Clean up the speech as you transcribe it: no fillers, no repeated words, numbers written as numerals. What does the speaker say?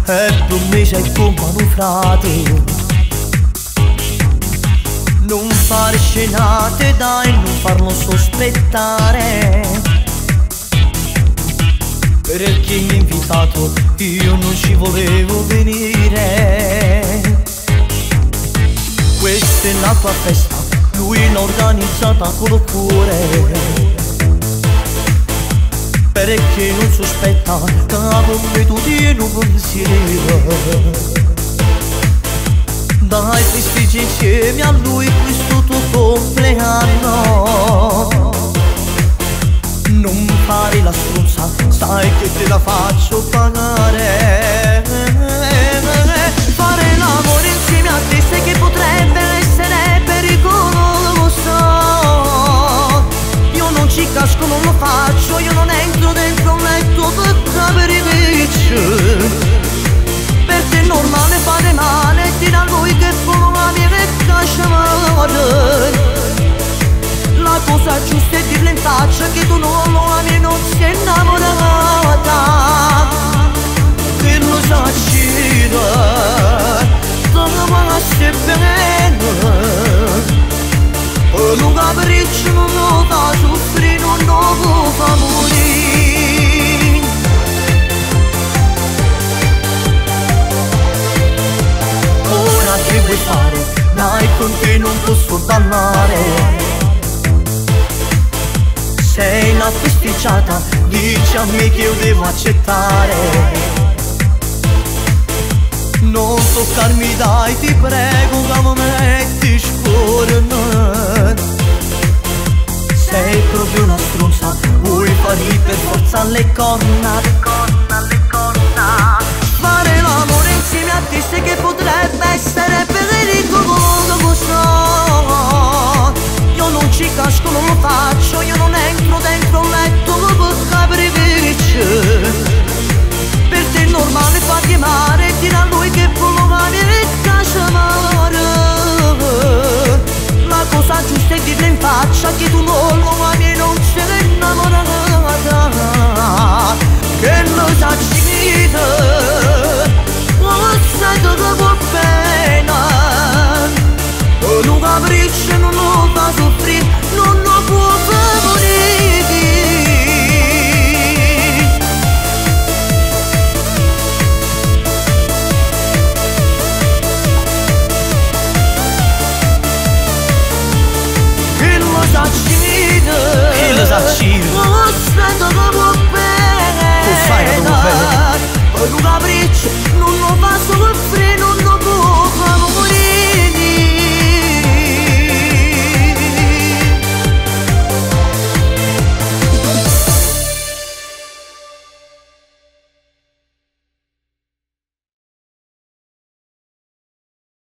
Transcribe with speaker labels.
Speaker 1: E per me sei come un frate. Non fare scenate, dai, non farlo sospettare. Perché mi ha invitato, io non ci volevo venire. Questa è la tua festa, lui l'ha organizzata con il cuore. Perché non sospetta che con me tu tieni un pensiero. Dai, festeggi insieme a lui questo tuo compleanno. Non fare la stronza, sai che te la faccio pagare. Fare l'amore insieme a te sai che potrebbe essere pericoloso. Io non ci casco, non lo faccio, io non entro dentro un letto per capire che c'è. Per te è normale fare male, dire a lui che fumo la mia e cacciamare. La cosa giusta è dirle in faccia che tu non lo ami e non sei innamorata. Che lo saccire, te lo passi bene. E un capriccio non lo fa soffrire, non lo fa morire. Ora che vuoi fare? Dai, con te non posso ballare. Sei una festicciata, dici a me che io devo accettare. Non toccarmi dai, ti prego, che mi metti scorno. Sei proprio una stronza, vuoi fargli per forza le corna. Fare l'amore insieme a te sai che potrebbe essere pericoloso. Io non ci casco, non lo faccio, io non entro dentro un letto per capire che c'è. Per te è normale farti male, dire a lui che volevo avere e cacciamare. La cosa giusta è dirle in faccia che tu non lo